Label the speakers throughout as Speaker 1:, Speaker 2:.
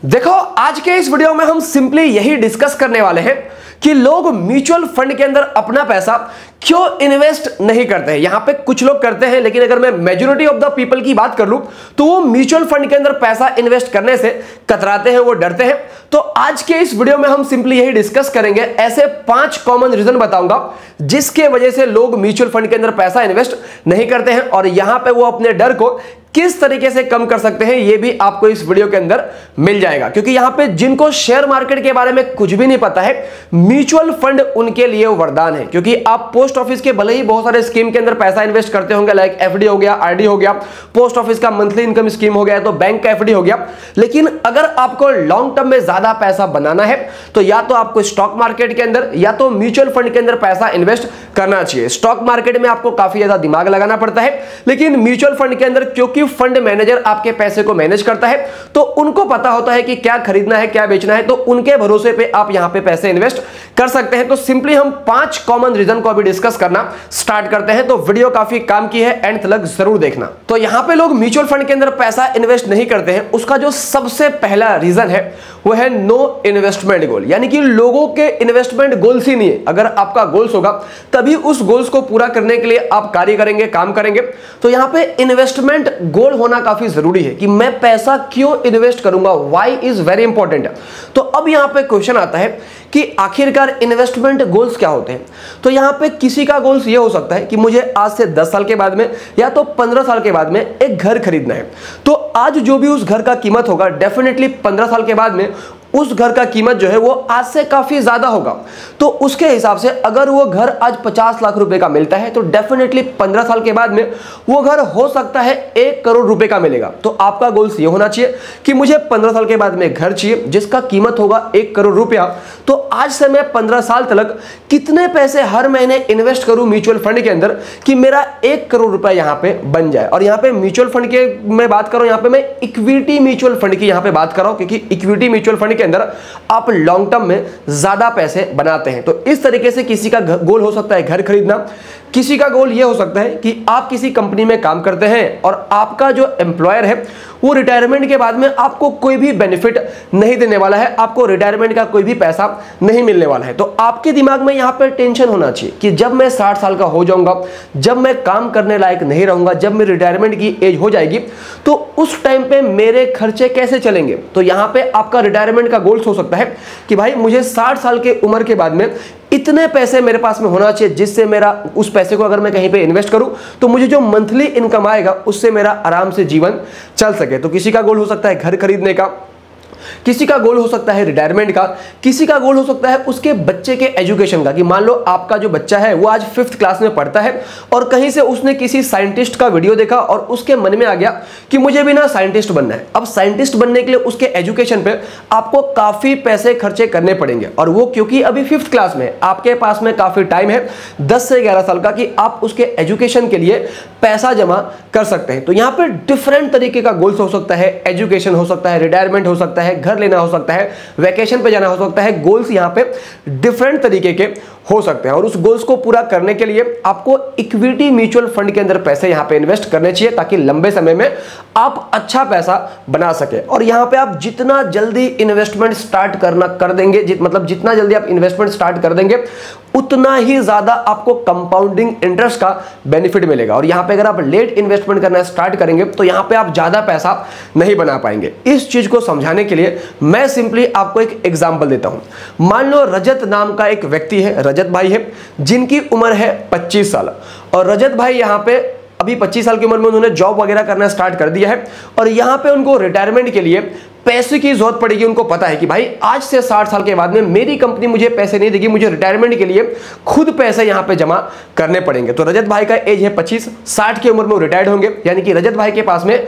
Speaker 1: देखो, आज के इस वीडियो में हम सिंपली यही डिस्कस करने वाले हैं कि लोग म्यूचुअल फंड के अंदर अपना पैसा क्यों इन्वेस्ट नहीं करते हैं। यहां पे कुछ लोग करते हैं, लेकिन अगर मैं मेजॉरिटी ऑफ द पीपल की बात कर लूं तो वो म्यूचुअल फंड के अंदर पैसा इन्वेस्ट करने से कतराते हैं, वो डरते हैं। तो आज के इस वीडियो में हम सिंपली यही डिस्कस करेंगे, ऐसे 5 कॉमन रीजन बताऊंगा जिसके वजह से लोग म्यूचुअल फंड के अंदर पैसा इन्वेस्ट नहीं करते हैं, और यहां पे वो अपने डर को किस तरीके से कम कर सकते हैं ये भी आपको इस वीडियो के अंदर मिल जाएगा। क्योंकि यहां पे जिनको शेयर मार्केट के बारे में कुछ भी नहीं पता है, म्यूचुअल फंड उनके लिए वरदान है। क्योंकि आप पोस्ट ऑफिस के भले ही बहुत सारे स्कीम के अंदर पैसा इन्वेस्ट करते होंगे, लाइक एफडी हो गया, आरडी हो गया, पोस्ट ऑफिस का मंथली इनकम स्कीम हो गया, तो बैंक का एफडी हो गया। लेकिन अगर आपको लॉन्ग टर्म में ज्यादा पैसा बनाना है तो या तो आपको स्टॉक मार्केट के अंदर या तो म्यूचुअल फंड के अंदर पैसा इन्वेस्ट करना चाहिए। स्टॉक मार्केट में आपको काफी ज्यादा दिमाग लगाना पड़ता है, लेकिन म्यूचुअल फंड के अंदर क्योंकि फंड मैनेजर आपके पैसे को मैनेज करता है तो उनको पता होता है कि क्या खरीदना है, क्या बेचना है, तो उनके भरोसे पे आप यहां पे पैसे इन्वेस्ट कर सकते हैं। तो सिंपली हम 5 कॉमन रीजन को अभी डिस्कस करना स्टार्ट करते हैं। तो वीडियो काफी काम की है, एंड तक जरूर देखना। तो यहां पे लोग म्यूचुअल फंड के अंदर पैसा इन्वेस्ट नहीं करते हैं, उसका जो सबसे पहला रीजन है वो है नो इन्वेस्टमेंट गोल। यानी कि लोगों के इन्वेस्टमेंट गोल्स ही नहीं है। अगर आपका गोल्स होगा तभी उस गोल्स को पूरा करने के लिए आप कार्य करेंगे, काम करेंगे। तो यहां पे इन्वेस्टमेंट गोल होना काफी जरूरी है कि मैं पैसा क्यों इन्वेस्ट करूंगा, व्हाई इज वेरी इंपॉर्टेंट। तो अब यहां पे क्वेश्चन आता है कि आखिरकार इन्वेस्टमेंट गोल्स क्या होते हैं। तो यहां पे किसी का गोल्स ये हो सकता है कि मुझे आज से 10 साल के बाद में या तो 15 साल के बाद में एक घर खरीदना है। तो आज जो भी उस घर का कीमत होगा, डेफिनेटली 15 साल के बाद में उस घर का कीमत जो है वो आज से काफी ज्यादा होगा। तो उसके हिसाब से अगर वो घर आज 50 लाख रुपए का मिलता है तो डेफिनेटली 15 साल के बाद में वो घर हो सकता है 1 करोड़ रुपए का मिलेगा। तो आपका गोल्स ये होना चाहिए कि मुझे 15 साल के बाद में घर चाहिए जिसका कीमत होगा 1 करोड़ रुपया। तो आज से मैं 15 साल तक कितने पैसे हर महीने इन्वेस्ट करूं म्यूचुअल फंड के अंदर कि मेरा 1 करोड़ रुपया यहां पे बन जाए। और यहां पे म्यूचुअल फंड के मैं बात कर रहा हूं, यहां पे मैं इक्विटी म्यूचुअल फंड की यहां पे बात कर रहा हूं, क्योंकि इक्विटी म्यूचुअल फंड अंदर आप लॉन्ग टर्म में ज्यादा पैसे बनाते हैं। तो इस तरीके से किसी का गोल हो सकता है घर खरीदना, किसी का गोल यह हो सकता है कि आप किसी कंपनी में काम करते हैं और आपका जो एम्प्लॉयर है वो रिटायरमेंट के बाद में आपको कोई भी बेनिफिट नहीं देने वाला है, आपको रिटायरमेंट का कोई भी पैसा नहीं मिलने वाला है। तो आपके दिमाग में यहां पर टेंशन होना चाहिए कि जब मैं 60 साल का हो जाऊंगा, जब मैं काम करने लायक नहीं रहूंगा, जब मेरी रिटायरमेंट की एज हो जाएगी, तो उस टाइम पे मेरे खर्चे कैसे चलेंगे। तो यहां पे आपका रिटायरमेंट का गोल्स हो सकता है कि भाई मुझे 60 साल के उम्र के बाद में इतने पैसे मेरे पास में होना चाहिए जिससे मेरा उस पैसे को अगर मैं कहीं पे इन्वेस्ट करूं तो मुझे जो मंथली इनकम आएगा उससे मेरा आराम से जीवन चल सके। तो किसी का गोल हो सकता है घर खरीदने का, किसी का गोल हो सकता है रिटायरमेंट का, किसी का गोल हो सकता है उसके बच्चे के एजुकेशन का, कि मान लो आपका जो बच्चा है वो आज 5th क्लास में पढ़ता है और कहीं से उसने किसी साइंटिस्ट का वीडियो देखा और उसके मन में आ गया कि मुझे भी ना साइंटिस्ट बनना है। अब साइंटिस्ट बनने के लिए उसके एजुकेशन पे आपको काफी पैसे खर्चे करने पड़ेंगे, और वो क्योंकि अभी 5th क्लास में आपके पास में काफी टाइम है 10 से 11 साल का कि आप उसके एजुकेशन के लिए पैसा जमा कर सकते हैं। तो यहाँ पे डिफरेंट तरीके का गोल्स हो सकता है, एजुकेशन हो सकता है, रिटायरमेंट हो सकता है, घर लेना हो सकता है, वैकेशन पे जाना हो सकता है। गोल्स यहां पे डिफरेंट तरीके के हो सकते हैं, और उस गोल्स को पूरा करने के लिए आपको इक्विटी म्यूचुअल फंड के अंदर पैसे यहां पे इन्वेस्ट करने चाहिए ताकि लंबे समय में आप अच्छा पैसा बना सके। और यहां पे आप जितना जल्दी इन्वेस्टमेंट स्टार्ट करना कर देंगे, मतलब जितना जल्दी आप इन्वेस्टमेंट स्टार्ट कर देंगे उतना ही ज्यादा आपको कंपाउंडिंग इंटरेस्ट का बेनिफिट मिलेगा। और यहां पे अगर आप लेट इन्वेस्टमेंट करना स्टार्ट करेंगे तो यहां पे आप ज्यादा पैसा नहीं बना पाएंगे। इस चीज को समझाने के लिए मैं सिंपली आपको एक एग्जांपल देता हूं। मान लो रजत नाम का एक व्यक्ति है, रजत भाई है, जिनकी उम्र है 25 साल, और रजत भाई यहां पे अभी 25 साल की उम्र में उन्होंने जॉब वगैरह करना स्टार्ट कर दिया है, और यहां पे उनको रिटायरमेंट के लिए पैसे की जरूरत पड़ेगी। उनको पता है कि भाई आज से 60 साल के बाद में मेरी कंपनी मुझे पैसे नहीं देगी, मुझे रिटायरमेंट के लिए खुद पैसे यहां पे जमा करने पड़ेंगे। तो रजत भाई का एज है 25, 60 की उम्र में वो रिटायर्ड होंगे, यानी कि रजत भाई के पास में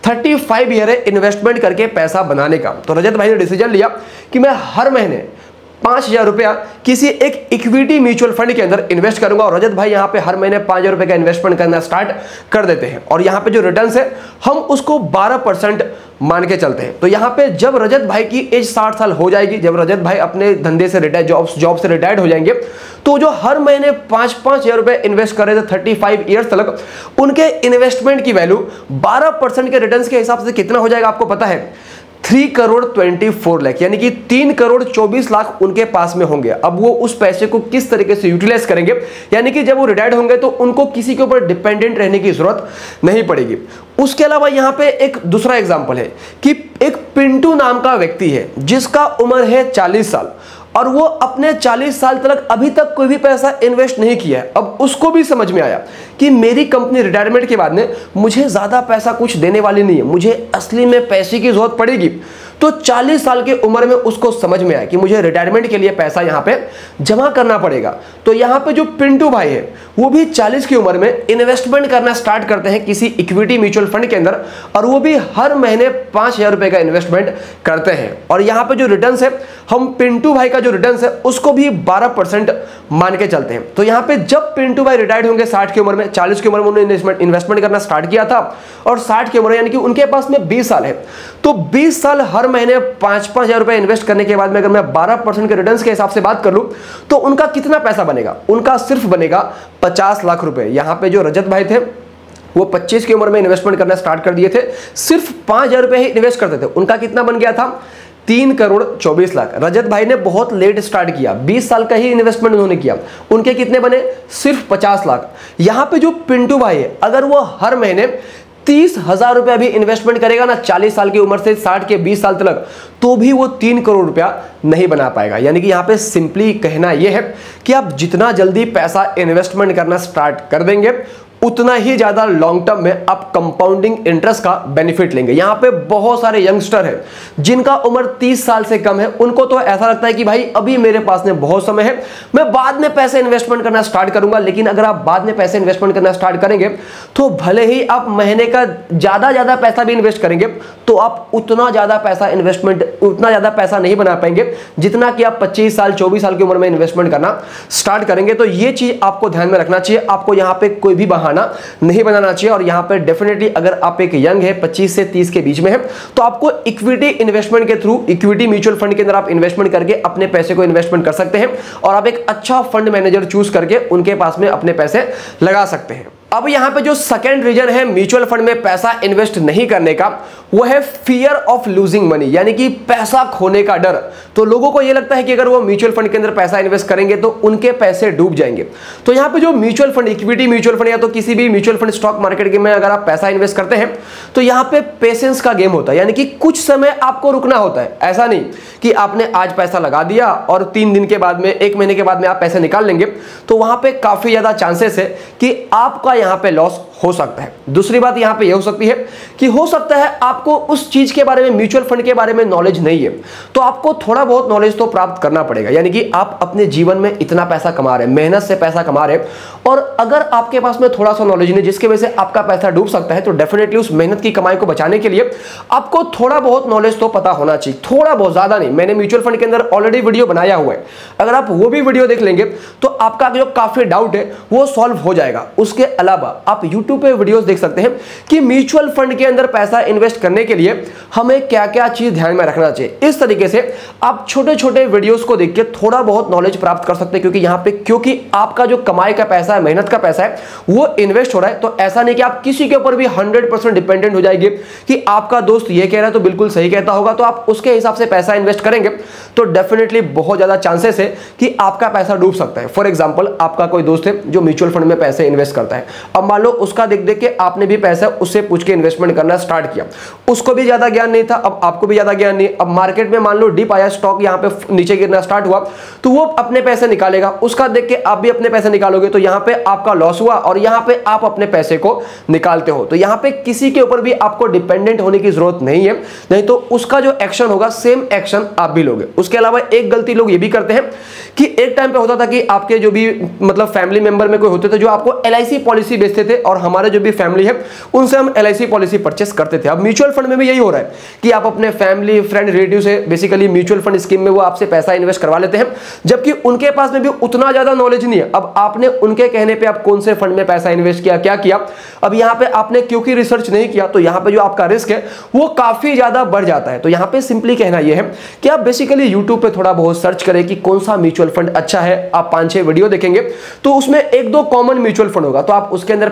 Speaker 1: 35 ईयर है इन्वेस्टमेंट करके पैसा बनाने का। तो रजत भाई ने डिसीजन लिया कि मैं हर महीने 5,000 रुपया किसी एक इक्विटी म्यूचुअल फंड के अंदर इन्वेस्ट करूंगा, और रजत भाई यहां पे हर महीने 5,000 रुपए का इन्वेस्टमेंट करना स्टार्ट कर देते हैं। और यहां पे जो रिटर्न्स है हम उसको 12% मान के चलते हैं। तो यहां पे जब रजत भाई की एज 60 साल हो जाएगी, जब रजत भाई अपने धंधे से रिटायर जॉब से रिटायर्ड हो जाएंगे, तो जो हर महीने 5,000 रुपए इन्वेस्ट कर रहे थे 35 ईयर्स तक, उनके इन्वेस्टमेंट की वैल्यू 12% के रिटर्न्स के हिसाब से कितना हो जाएगा आपको पता है? 3,24,00,000 यानी कि 3,24,00,000 उनके पास में होंगे। अब वो उस पैसे को किस तरीके से यूटिलाइज करेंगे, यानी कि जब वो रिटायर्ड होंगे तो उनको किसी के ऊपर डिपेंडेंट रहने की जरूरत नहीं पड़ेगी। उसके अलावा यहां पे एक दूसरा एग्जांपल है कि एक पिंटू नाम का व्यक्ति है जिसका उम्र है 40 साल और वो अपने 40 साल तक अभी तक कोई भी पैसा इन्वेस्ट नहीं किया है। अब उसको भी समझ में आया कि मेरी कंपनी रिटायरमेंट के बाद में मुझे ज़्यादा पैसा कुछ देने वाली नहीं है, मुझे असली में पैसे की जरूरत पड़ेगी। तो 40 साल की उम्र में उसको समझ में आया कि मुझे रिटायरमेंट के लिए पैसा यहाँ पे जमा करना पड़ेगा। तो यहाँ पे जो पिंटू भाई है वो भी 40 की उम्र में इन्वेस्टमेंट करना स्टार्ट करते हैं किसी इक्विटी म्यूचुअल फंड के अंदर, और वो भी हर महीने 5,000 रुपए का इन्वेस्टमेंट करते हैं। और यहाँ पे जो रिटर्न्स है, हम पिंटू भाई का जो रिटर्न्स है उसको भी 12% मान के चलते हैं। तो यहाँ पे जब पिंटू भाई रिटायर्ड होंगे 60 की उम्र में, 40 की उम्र में उन्होंने इन्वेस्टमेंट करना स्टार्ट किया था और 60 की उम्र यानी कि उनके पास में 20 साल है, तो 20 साल हर महीने 5-5 हजार रुपए इन्वेस्ट करने के बाद में अगर मैं 12% के रिटर्न्स के हिसाब से बात कर लूं तो उनका कितना पैसा बनेगा? उनका सिर्फ बनेगा 50 लाख रुपए। यहां पे जो रजत भाई थे वो 25 की उम्र में इन्वेस्टमेंट करना स्टार्ट कर दिए थे, सिर्फ 5,000 रुपए ही इन्वेस्ट करते थे। उनका कितना बन गया था? 3,24,00,000। रजत भाई ने बहुत लेट स्टार्ट किया, 20 साल का ही इन्वेस्टमेंट उन्होंने किया, उनके कितने बने? सिर्फ 50 लाख। यहां पे जो पिंटू भाई है अगर वो हर महीने 30,000 रुपया भी इन्वेस्टमेंट करेगा ना 40 साल की उम्र से 60 के 20 साल तक, तो भी वो 3 करोड़ रुपया नहीं बना पाएगा। यानी कि यहां पे सिंपली कहना यह है कि आप जितना जल्दी पैसा इन्वेस्टमेंट करना स्टार्ट कर देंगे उतना ही ज्यादा लॉन्ग टर्म में आप कंपाउंडिंग इंटरेस्ट का बेनिफिट लेंगे। यहां पे बहुत सारे यंगस्टर हैं जिनका उम्र 30 साल से कम है, उनको तो ऐसा लगता है कि भाई अभी मेरे पास में बहुत समय है, मैं बाद में पैसे इन्वेस्टमेंट करना स्टार्ट करूंगा। लेकिन अगर आप बाद में पैसे इन्वेस्टमेंट करना स्टार्ट करेंगे तो भले ही आप महीने का ज्यादा पैसा भी इन्वेस्ट करेंगे तो आप उतना ज्यादा पैसा नहीं बना पाएंगे जितना कि आप 25 साल 24 साल की उम्र में इन्वेस्टमेंट करना स्टार्ट करेंगे। तो ये चीज आपको ध्यान में रखना चाहिए, आपको यहां पे कोई भी नहीं बनाना चाहिए। और यहां पे डेफिनेटली अगर आप एक यंग है 25 से 30 के बीच में है तो आपको इक्विटी इन्वेस्टमेंट के थ्रू इक्विटी म्यूचुअल फंड के अंदर आप इन्वेस्टमेंट करके अपने पैसे को इन्वेस्टमेंट कर सकते हैं और आप एक अच्छा फंड मैनेजर चूज करके उनके पास में अपने पैसे लगा सकते हैं। अब यहां पे जो सेकंड रीजन है म्यूचुअल फंड में पैसा इन्वेस्ट नहीं करने का, वो है फियर ऑफ लूजिंग मनी, यानी कि पैसा खोने का डर। तो लोगों को यह लगता है कि अगर वो म्यूचुअल फंड के अंदर पैसा इन्वेस्ट करेंगे तो उनके पैसे डूब जाएंगे। तो यहां पे जो mutual fund, equity mutual fund या तो किसी भी म्यूचुअल फंड स्टॉक मार्केट में अगर आप पैसा इन्वेस्ट करते हैं तो यहां पे पेशेंस का गेम होता है, यानी कि कुछ समय आपको रुकना होता है। ऐसा नहीं कि आपने आज पैसा लगा दिया और 3 दिन के बाद में, 1 महीने के बाद में आप पैसे निकाल लेंगे, तो वहां पे काफी ज्यादा चांसेस है कि आपका यहां पे लॉस हो सकता है। दूसरी बात यहां पे यह हो सकती है कि हो सकता है आपको उस चीज के बारे में, म्यूचुअल फंड के बारे में नॉलेज नहीं है, तो आपको थोड़ा बहुत नॉलेज तो प्राप्त करना पड़ेगा। यानी कि आप अपने जीवन में इतना पैसा कमा रहे हैं, मेहनत से पैसा कमा रहे हैं, और अगर आपके पास में थोड़ा सा नॉलेज नहीं जिसकी वजह से आपका पैसा डूब सकता है, तो डेफिनेटली उस मेहनत की कमाई को बचाने के लिए आपको थोड़ा बहुत नॉलेज तो पता होना चाहिए, थोड़ा बहुत, ज्यादा नहीं। मैंने म्यूचुअल फंड के अंदर ऑलरेडी वीडियो बनाया हुआ है, अगर आप वो भी वीडियो देख लेंगे तो आपका जो काफी डाउट है वो सॉल्व हो जाएगा। उसके अलावा आप यूट्यूब पे वीडियोस देख सकते हैं कि म्यूचुअल फंड के अंदर पैसा इन्वेस्ट करने के लिए हमें क्या क्या चीज ध्यान में रखना चाहिए। इस तरीके से आप छोटे छोटे वीडियोस को देख के थोड़ा बहुत नॉलेज प्राप्त कर सकते हैं, क्योंकि आपका जो कमाई का पैसा है, मेहनत का पैसा है, वो इन्वेस्ट हो रहा है। तो ऐसा नहीं कि आप किसी के ऊपर भी 100% डिपेंडेंट हो जाएंगे कि आपका दोस्त ये कह रहा है तो बिल्कुल सही कहता होगा, तो आप उसके हिसाब से पैसा इन्वेस्ट करेंगे तो डेफिनेटली बहुत ज्यादा चांसेस है कि आपका पैसा डूब सकता है। फॉर एग्जांपल, आपका कोई दोस्त है जो म्यूचुअल फंड में पैसे इन्वेस्ट करता है, अब मान लो उसका देख देख के आपने भी पैसा उससे पूछ के इन्वेस्टमेंट करना स्टार्ट किया, उसको भी ज्यादा ज्ञान नहीं था, अब आपको भी ज्यादा ज्ञान नहीं। अब मार्केट में मान लो डिप आया, स्टॉक यहां पे नीचे गिरना स्टार्ट हुआ, तो वो अपने पैसे निकालेगा, उसका देख के आप भी अपने पैसे निकालोगे, तो यहां पे आपका लॉस हुआ और यहां पे आप अपने पैसे को निकालते हो। तो यहां पे किसी के ऊपर भी आपको डिपेंडेंट होने की जरूरत नहीं है, नहीं तो उसका जो एक्शन होगा सेम एक्शन आप भी लोगे। उसके अलावा एक गलती लोग ये भी करते हैं कि एक टाइम पे होता था कि आपके जो भी मतलब फैमिली मेंबर में कोई होते थे जो आपको LIC पॉलिसी बेचते थे, और हमारे जो भी फैमिली है उनसे हम LIC पॉलिसी परचेस करते थे। अब म्यूचुअल फंड में भी यही हो रहा है कि आप अपने फैमिली, फ्रेंड, रिलेटिव से बेसिकली म्यूचुअल फंड स्कीम में वो आपसे पैसा इन्वेस्ट करवा लेते हैं, जबकि उनके पास में भी उतना ज्यादा नॉलेज नहीं है। अब आपने उनके कहने पे आप कौन से फंड में पैसा इन्वेस्ट किया, क्या किया, अब यहां पे आपने क्योंकि रिसर्च नहीं किया, तो यहां पे जो आपका रिस्क है वो काफी ज्यादा बढ़ जाता है। तो यहां पे सिंपली कहना यह है कि आप बेसिकली यूट्यूब पे थोड़ा बहुत सर्च करें कि कौन सा म्यूचुअल फंड अच्छा है। आप 5-6 वीडियो देखेंगे तो उसमें 1-2 कॉमन म्यूचुअल फंड होगा, तो आप उसके अंदर पैसा इन्वेस्ट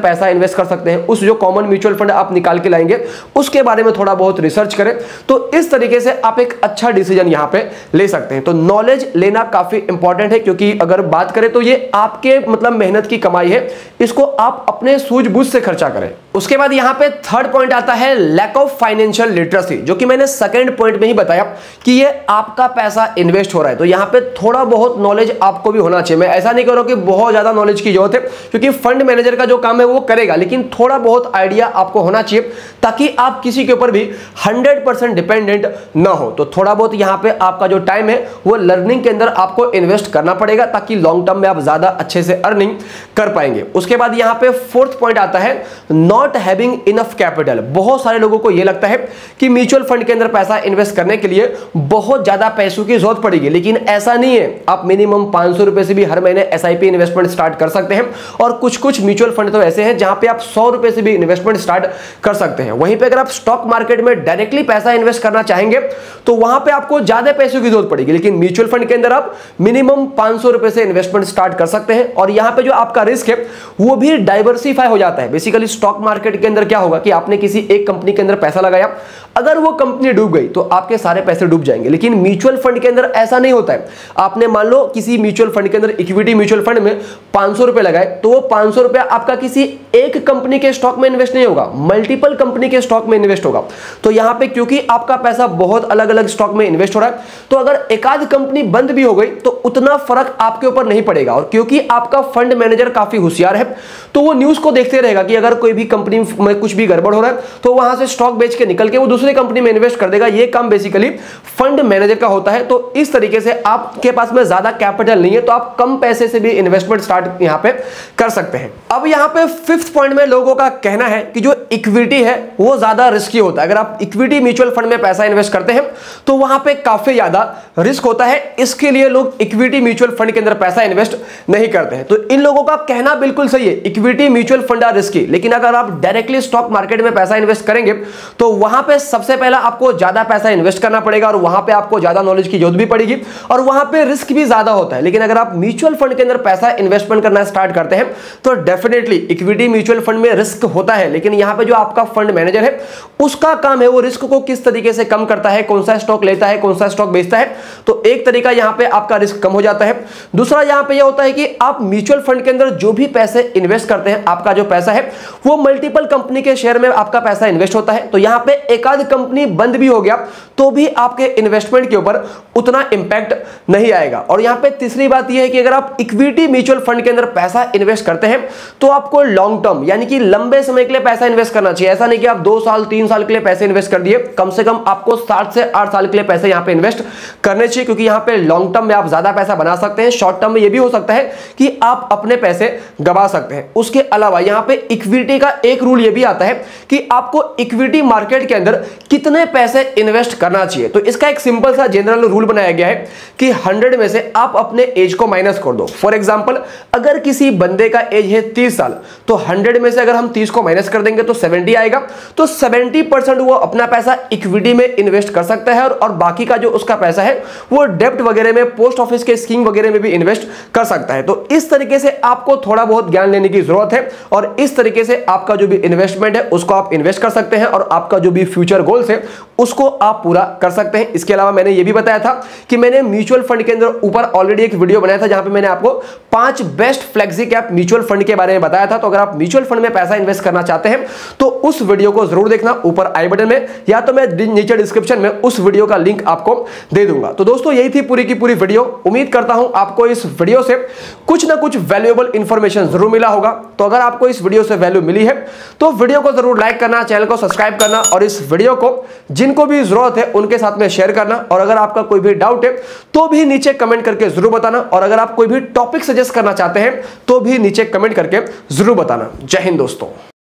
Speaker 1: इन्वेस्ट कर सकते हैं, उस जो कॉमन म्यूचुअल फंड आप निकाल के लाएंगे उसके बारे में थोड़ा बहुत रिसर्च करें, तो इस तरीके से आप एक अच्छा डिसीजन यहां पे ले सकते हैं। तो नॉलेज लेना काफी इंपॉर्टेंट है, क्योंकि अगर बात करें तो ये आपके मतलब मेहनत की कमाई है, इसको आप अपने सूझबूझ से खर्चा करें। उसके बाद यहां पे थर्ड पॉइंट आता है लैक ऑफ फाइनेंशियल लिटरेसी, जो कि मैंने सेकंड पॉइंट में ही बताया कि ये आपका पैसा इन्वेस्ट हो रहा है, तो यहां पे थोड़ा बहुत नॉलेज आपको भी होना चाहिए। मैं ऐसा नहीं कह रहा हूं कि बहुत ज्यादा नॉलेज की जरूरत है, क्योंकि फंड मैनेजर का जो काम है वो करेगा, लेकिन थोड़ा बहुत आइडिया आपको होना चाहिए ताकि आप किसी के ऊपर भी 100% डिपेंडेंट ना हो। तो थोड़ा बहुत यहां पे आपका जो टाइम है वो लर्निंग के अंदर आपको इन्वेस्ट करना पड़ेगा, ताकि लॉन्ग टर्म में आप ज्यादा अच्छे से अर्निंग कर पाएंगे। उसके बाद यहां पे फोर्थ पॉइंट आता है नॉट हैविंग इनफ कैपिटल। बहुत सारे लोगों को यह लगता है कि म्यूचुअल फंड के अंदर पैसा इन्वेस्ट करने के लिए बहुत ज्यादा पैसों की जरूरत पड़ेगी, लेकिन ऐसा नहीं है। आप मिनिमम 500 रुपए से भी हर महीने एसआईपी इन्वेस्टमेंट स्टार्ट कर सकते हैं, और कुछ कुछ म्यूचुअल फंड तो ऐसे हैं जहां पे आप 100 रुपए से भी इन्वेस्टमेंट स्टार्ट कर सकते हैं। वहीं पे अगर आप स्टॉक मार्केट में डायरेक्टली पैसा इन्वेस्ट करना चाहेंगे तो वहां पे आपको ज्यादा पैसों की जरूरत पड़ेगी, लेकिन म्यूचुअल फंड के अंदर आप मिनिमम 500 रुपए से इन्वेस्टमेंट स्टार्ट कर सकते हैं। और यहां पे जो आपका रिस्क है वो भी डाइवर्सिफाई हो जाता है। बेसिकली स्टॉक मार्केट के अंदर क्या होगा कि आपने किसी एक कंपनी के अंदर पैसा लगाया, अगर वो कंपनी डूब गई तो आपके सारे पैसे डूब जाएंगे, लेकिन म्यूचुअल फंड के अंदर ऐसा नहीं होता है। आपने मान लो किसी म्यूचुअल फंड के अंदर इक्विटी म्यूचुअल फंड में 500 रुपए लगाए, तो वो 500 रुपए आपका किसी एक कंपनी के स्टॉक में इन्वेस्ट नहीं होगा, मल्टीपल कंपनी के स्टॉक में इन्वेस्ट होगा। तो यहां पे क्योंकि आपका पैसा बहुत अलग अलग स्टॉक में इन्वेस्ट हो रहा है, तो अगर एकाध कंपनी बंद भी हो गई तो उतना फर्क आपके ऊपर नहीं पड़ेगा। और क्योंकि आपका फंड मैनेजर काफी होशियार है, तो वो न्यूज को देखते रहेगा कि अगर कोई भी कंपनी में कुछ भी गड़बड़ हो रहा है तो वहां से स्टॉक बेच के निकल के वो दूसरी कंपनी में इन्वेस्ट कर देगा। ये काम बेसिकली फंड मैनेजर का होता है। तो इस तरीके से आपके पास में ज्यादा कैपिटल नहीं है, तो आप कम पैसे से भी इन्वेस्टमेंट स्टार्ट यहां पे कर सकते हैं। अब यहां पे फिफ्थ पॉइंट में लोगों का कहना है कि जो इक्विटी है वो ज्यादा रिस्की होता है। अगर आप इक्विटी म्यूचुअल फंड में पैसा इन्वेस्ट करते हैं तो वहां पे काफी ज्यादा रिस्क होता है, इसके लिए लोग इक्विटी म्यूचुअल फंड के अंदर पैसा इन्वेस्ट नहीं करते हैं। तो इन लोगों का कहना बिल्कुल सही है, equity mutual fund are risky, लेकिन अगर आप डायरेक्टली स्टॉक मार्केट में पैसा इन्वेस्ट करेंगे तो वहां पे सबसे पहला आपको ज्यादा पैसा इन्वेस्ट करना पड़ेगा, और वहां पे आपको ज्यादा नॉलेज की जरूरत भी पड़ेगी, और वहां पे रिस्क भी ज्यादा होता है। लेकिन अगर आप म्यूचुअल फंड के अंदर पैसा इन्वेस्टमेंट करना स्टार्ट करते हैं तो डेफिनेटली इक्विटी म्यूचुअल फंड में रिस्क होता है, लेकिन यहां पे जो आपका फंड मैनेजर है उसका काम है वो रिस्क को किस तरीके से कम करता है, कौन सा स्टॉक लेता है, कौन सा स्टॉक बेचता है। तो एक तरीका यहां पे आपका रिस्क कम हो जाता है। दूसरा यहां पे यह होता है कि आप म्यूचुअल फंड के अंदर जो भी पैसे इन्वेस्ट करते हैं, आपका जो पैसा है वो मल्टीपल कंपनी के शेयर में आपका पैसा इन्वेस्ट होता है। तो यहां पे एकाध कंपनी बंद भी हो गया तो भी आपके इन्वेस्टमेंट के ऊपर उतना इंपैक्ट नहीं आएगा। और यहां पे तीसरी बात यह है कि अगर आप इक्विटी म्यूचुअल फंड के अंदर पैसा इन्वेस्ट करते हैं तो आपको लॉन्ग टर्म यानी कि लंबे समय के लिए पैसा इन्वेस्ट करना चाहिए। ऐसा नहीं कि आप 2 साल 3 साल के लिए पैसे इन्वेस्ट कर दिए, कम से कम आपको 7 से 8 साल के लिए पैसे यहां पे इन्वेस्ट करने चाहिए, क्योंकि यहां पे लॉन्ग टर्म में आप ज्यादा पैसा बना सकते हैं। शॉर्ट टर्म में यह भी हो सकता है कि आप अपने पैसे गवा सकते हैं। उसके अलावा यहां पे इक्विटी का एक रूल यह भी आता है कि आपको इक्विटी मार्केट के अंदर कितने पैसे इन्वेस्ट करना चाहिए। तो इसका एक सिंपल सा जनरल रूल बनाया गया है कि 100 में से आप अपने एज को माइनस कर दो। फॉर एग्जांपल अगर किसी बंदे का एज है 30 साल, तो 100 में से अगर हम 30 को माइनस कर देंगे तो 70 आएगा। तो 70% वो अपना पैसा इक्विटी में इन्वेस्ट कर सकता है, और बाकी का जो उसका पैसा है वो डेब्ट वगैरह में, पोस्ट ऑफिस के स्कीम वगैरह में भी इन्वेस्ट कर सकता है। तो इस तरीके से आपको थोड़ा बहुत ज्ञान लेने की जरूरत है, और इस तरीके से आपका जो भी इन्वेस्टमेंट है उसको आप इन्वेस्ट कर सकते हैं, और आपका जो भी फ्यूचर गोल्स है उसको आप पूरा कर सकते हैं। इसके अलावा मैंने ये भी बताया था कि मैंने म्यूचुअल फंड के अंदर ऊपर ऑलरेडी एक वीडियो बनाया था जहां पे मैंने आपको 5 best flexi cap mutual fund के बारे में बताया था। तो अगर आप म्यूचुअल फंड में पैसा इन्वेस्ट करना चाहते हैं तो उस वीडियो को जरूर देखना, ऊपर आई बटन में या तो मैं नीचे डिस्क्रिप्शन में उस वीडियो का लिंक आपको दे दूंगा। तो दोस्तों यही थी पूरी की पूरी वीडियो। उम्मीद करता हूं आपको इस वीडियो से कुछ ना कुछ वैल्यूएबल इंफॉर्मेशन जरूर मिला होगा। तो अगर आपको इस वीडियो से वैल्यू मिली है तो वीडियो को जरूर लाइक करना, चैनल को सब्सक्राइब करना, और इस वीडियो को जिनको भी जरूरत है उनके साथ में शेयर करना। और अगर आपका कोई भी डाउट है तो भी नीचे कमेंट करके जरूर बताना, और अगर आप कोई भी टॉपिक सजेस्ट करना चाहते हैं तो भी नीचे कमेंट करके जरूर बताना। जय हिंद दोस्तों।